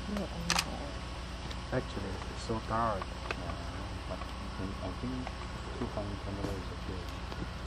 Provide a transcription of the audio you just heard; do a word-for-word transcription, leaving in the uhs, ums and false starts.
Actually, it's so dark. Uh, but I think, I think two point camera is okay.